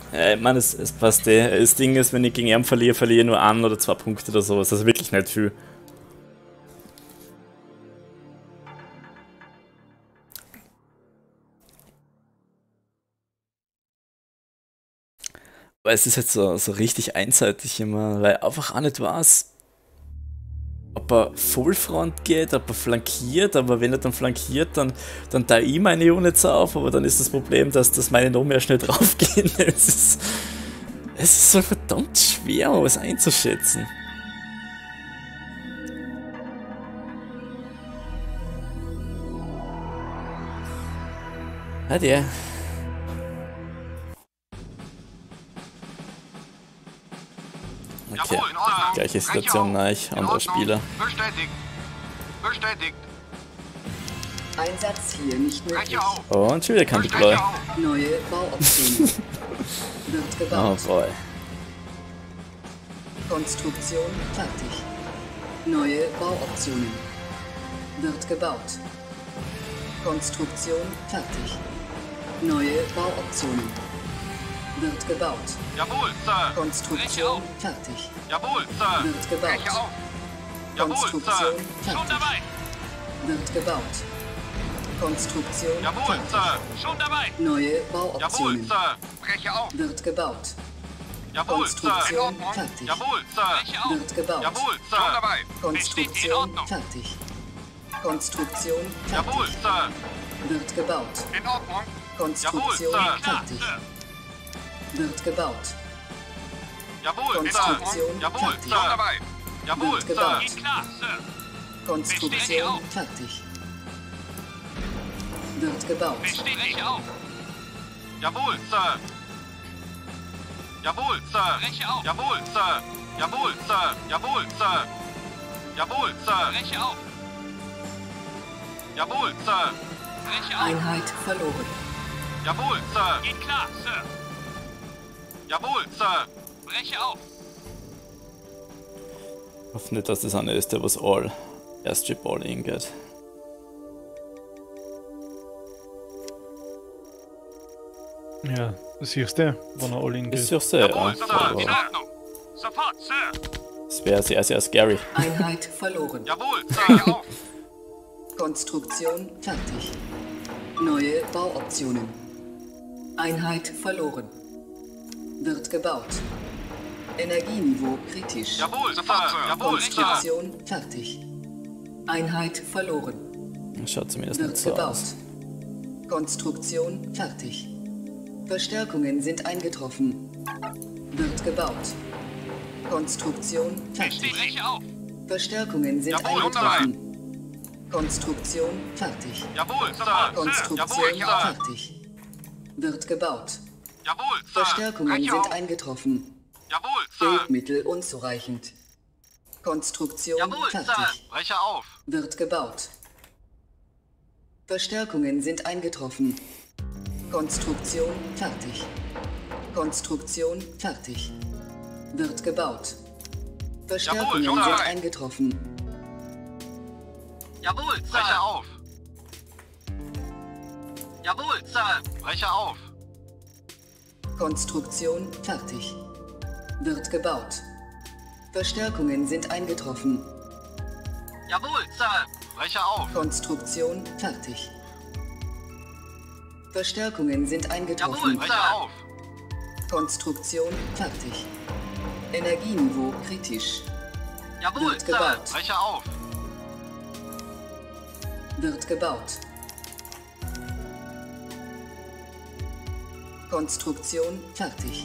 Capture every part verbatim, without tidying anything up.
Ja, ich meine, es, es passt eh. Das Ding ist, wenn ich gegen ihn verliere, verliere ich nur ein oder zwei Punkte oder sowas. Also wirklich nicht viel. Aber es ist halt so, so richtig einseitig immer, weil ich einfach auch nicht weiß, ob er Vollfront geht, ob er flankiert, aber wenn er dann flankiert, dann, dann da ich meine Units auf, aber dann ist das Problem, dass, dass meine noch mehr schnell draufgehen. Es ist, es ist so verdammt schwer, was einzuschätzen. Hat er. Okay, gleiche Situation, nein, anderer Spieler. Bestätigt. Bestätigt. Einsatz hier nicht möglich. Oh, und schon wieder kein Deploy. Neue Bauoptionen. Wird Oh gebaut. boy. Konstruktion fertig. Neue Bauoptionen. Wird gebaut. Konstruktion fertig. Neue Bauoptionen. Wird gebaut. Jawohl, Sir. Konstruktion fertig. Jawohl, Sir. Wird gebaut. Breche auf. Jawohl, Sir. Konstruktion Schon fertig. dabei. Wird gebaut. Konstruktion Jawohl, fertig. Sir. Schon dabei. Neue Jawohl, Bauoptionen. Sir. Breche auf. Wird gebaut. Jawohl, Sir. In Konstruktion Ordnung. fertig. Jawohl, Sir. Breche auf. Wird gebaut. Jawohl, Sir. Schon dabei. Besteht in Konstruktion Ordnung. fertig. Konstruktion Jawohl, fertig. Sir. Wird gebaut. In Ordnung. Jawohl, Konstruktion Sir. fertig. Wird gebaut. Jawohl, in Konstruktion Ordnung. Jawohl, fertig. Sir. Dabei. Jawohl, Wird Sir. gebaut. Geht klar, Sir. Konstruktion fertig. Wird gebaut. Bestätigt auf. Jawohl, Sir. Jawohl, Sir. Breche auf. Jawohl, Sir. Jawohl, Sir. Jawohl, Sir. Jawohl, Sir. Breche auf. Jawohl, Sir. Breche auf. Einheit verloren. Jawohl, Sir. Geht klar, Sir. Jawohl, Sir. Breche auf. Ich hoffe nicht, dass das einer ist, der was all Airstrip all in geht. Ja, das siehst du, wenn er all in Ist geht. ja sehr, Jawohl, ja. Sir. In Aber Ordnung. Sofort, Sir. es wäre sehr, sehr scary. Einheit verloren. Jawohl, Sir. Breche auf. Konstruktion fertig. Neue Bauoptionen. Einheit verloren. Wird gebaut. Energieniveau kritisch. Jawohl, Sir. Jawohl, Sir. Konstruktion fertig. Einheit verloren. Schaut zumindest Wird nicht so gebaut. aus. Konstruktion fertig. Verstärkungen sind eingetroffen. Wird gebaut. Konstruktion fertig. Breche auf. Verstärkungen sind Jawohl, eingetroffen. Konstruktion fertig. Jawohl, Sir. Konstruktion Jawohl, Sir. fertig. Wird gebaut. Jawohl, Sir. Verstärkungen Breche sind auf. eingetroffen. Jawohl, Sir. Bildmittel unzureichend. Konstruktion Jawohl, Sir. fertig. Breche auf. Wird gebaut. Verstärkungen sind eingetroffen. Konstruktion fertig. Konstruktion fertig. Wird gebaut. Verstärkungen schon sind dabei. eingetroffen. Jawohl, Sir. Breche auf. Jawohl, Sir. Breche auf. Konstruktion fertig. Wird gebaut. Verstärkungen sind eingetroffen. Jawohl, Sir. Breche auf. Konstruktion fertig. Verstärkungen sind Jawohl, eingetroffen. breche auf. Konstruktion fertig. Energieniveau kritisch. Jawohl, Wird Sir. gebaut. Breche auf. Wird gebaut. Konstruktion fertig.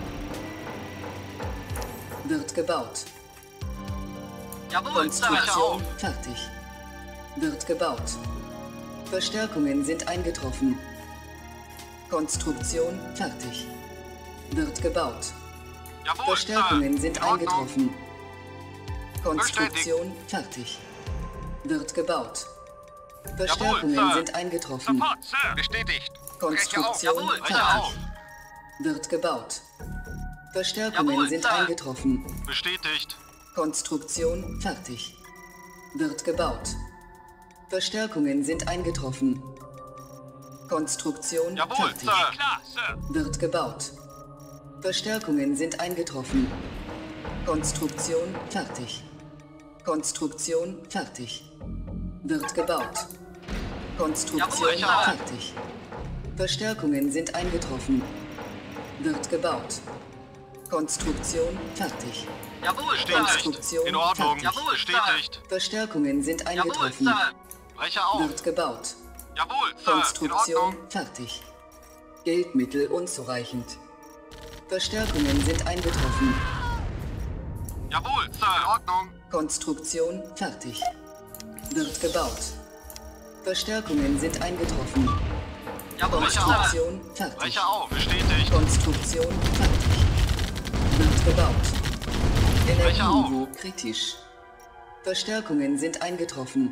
Wird gebaut. Jawohl, Sir. Breche Konstruktion auf. fertig. Wird gebaut. Verstärkungen sind eingetroffen. Konstruktion fertig. Wird gebaut. Jawohl, Verstärkungen Sir. sind In Ordnung. eingetroffen. Konstruktion fertig. Wird gebaut. Verstärkungen Sir. sind eingetroffen. Sofort, Sir. Bestätigt. Breche auf. Konstruktion Jawohl, breche fertig. auf. Wird gebaut. Verstärkungen Jawohl, sind Sir. eingetroffen. Bestätigt. Konstruktion fertig. Wird gebaut. Verstärkungen sind eingetroffen. Konstruktion Jawohl, fertig. Sir. Klar, Sir. Wird gebaut. Verstärkungen sind eingetroffen. Konstruktion fertig. Konstruktion fertig. Wird gebaut. Konstruktion Jawohl, ja. fertig. Verstärkungen sind eingetroffen. Wird gebaut. Konstruktion fertig. Jawohl, Konstruktion bestätigt. In Ordnung. fertig. Jawohl, bestätigt. Verstärkungen sind Jawohl, eingetroffen. Sir. Brecher auf. Wird gebaut. Jawohl, Sir. In Konstruktion Ordnung. fertig. Geldmittel unzureichend. Verstärkungen sind eingetroffen. Jawohl, Sir. In Ordnung. Konstruktion fertig. Wird gebaut. Verstärkungen sind eingetroffen. Jawohl, Sir. Konstruktion fertig. Brecher auf. Bestätigt. Konstruktion fertig. Wird gebaut. Brecher auf. Energieniveau kritisch. Verstärkungen sind eingetroffen.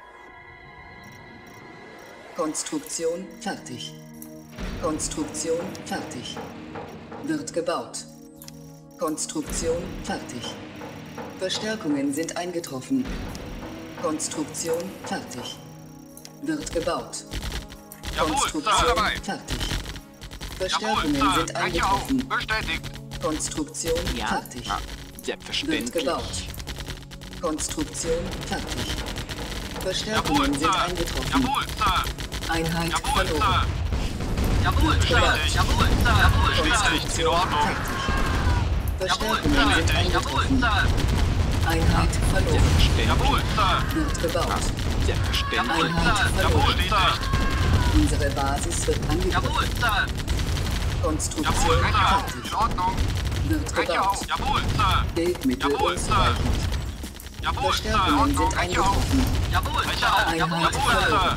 Konstruktion fertig. Konstruktion fertig. Wird gebaut. Konstruktion fertig. Verstärkungen sind eingetroffen. Konstruktion fertig. Wird gebaut. Jawohl, Konstruktion Sir. Dabei. fertig. Jawohl, Verstärkungen Sir. sind Brecher auf. eingetroffen. Bestätigt. Konstruktion Ja, fertig. ah, Wird selbstverständlich. gebaut. Konstruktion fertig. Verstärkungen Jawohl, sind Sir. eingetroffen. Jawohl, Sir. Einheit Jawohl, verloren. Sir. Jawohl, bestätigt. Jawohl, Sir. Jawohl, bestätigt. In Ordnung. Fertig. Jawohl, Verstärkungen sind bestätigt. Jawohl, eingetroffen. Sir. Einheit verloren. Selbstverständlich. Jawohl, Sir. Wird gebaut. Selbstverständlich. Jawohl, Einheit Sir. verloren. Jawohl, bestätigt. Unsere Basis wird Jawohl, angegriffen. Sir. Konstruktion Jawohl, Brecher auf. fertig. In Ordnung. Wird Brecher gebaut. auf. Jawohl, Sir. Geldmittel Jawohl, Sir. unzureichend. Jawohl, Sir. In Verstärkungen Ordnung. sind Brecher auf. eingetroffen. Jawohl, Brecher auf. Einheit Jawohl, verloren. Sir.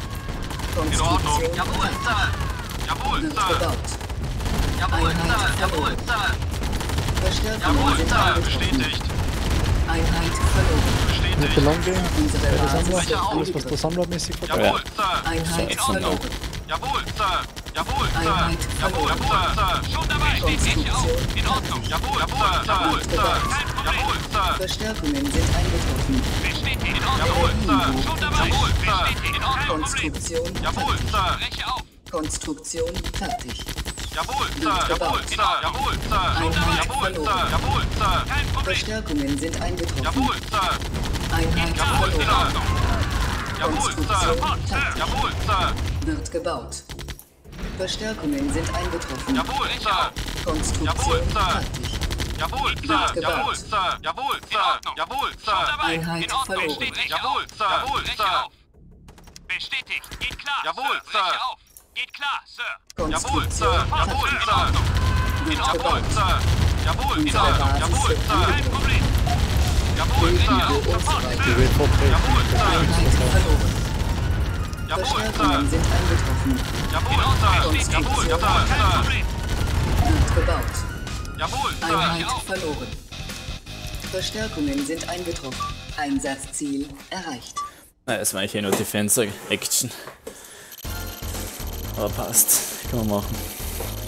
In Ordnung. Konstruktion Jawohl, fertig. Sir. Jawohl, Wird Sir. gebaut. Jawohl, Einheit Sir. Jawohl, verloren. Sir. Verstärkungen Jawohl, sind Sir. eingetroffen. Bestätigt. Einheit verloren. Mit Bestätigt. der Longe, Unsere bei der Basis Sammler, wird alles was der angegriffen. Sammlermäßig verkauft. Jawohl, Sir. Einheit In Ordnung. verloren. Jawohl, Sir. Jawohl, Sir. Einheit Jawohl, verloren. Jawohl, Sir. Schon dabei. Konstruktion In Ordnung. Jawohl, Jawohl, Jawohl, Wird Sir. gebaut. Jawohl, Sir. Verstärkungen sind eingetroffen. Bestätigt. In Ordnung. Jawohl, Sir. Schon dabei. Jawohl, Sir. In Ordnung. Konstruktion Jawohl, fertig. Sir. Breche auf. Konstruktion fertig. Jawohl, Wird Sir. Jawohl, gebaut. Sir. Jawohl, Sir. Einheit Jawohl, Sir. verloren. Jawohl, Sir. Kein Problem. Verstärkungen sind eingetroffen. Jawohl, Sir. Einheit Jawohl, in verloren. Ordnung. Jawohl, Sir. Konstruktion fertig. Jawohl, Sir. Wird gebaut. Verstärkungen sind eingetroffen. Jawohl, Sir. Konstruktion Jawohl, Sir. fertig. Jawohl, Wird Sir. gebaut. Jawohl, Sir. Jawohl, Sir. Jawohl, Sir. Einheit verloren. Jawohl, Sir. Jawohl, Sir. Bestätigt. Geht klar. Jawohl, Sir. Breche Sir. auf. Geht klar, Sir. Jawohl, Sir. Konstruktion Jawohl, fertig. Sir. Wird Jawohl, gebaut. Sir. Jawohl, Unsere Sir. Basis Jawohl, wird Sir. Kein angegriffen. Problem. Jawohl, Geldmittel Sir. unzureichend. Die wird vorträgt. Jawohl, Sir. Einheit verloren. Jawohl, Verstärkungen Sir. sind eingetroffen. Jawohl, Sir. Jawohl, jawohl, Kein Sir. Problem. Wird gebaut. Jawohl, Einheit Sir. verloren. Verstärkungen sind eingetroffen. Einsatzziel erreicht. Na, es war eigentlich eh nur Defense Action. Aber passt. Kann man machen.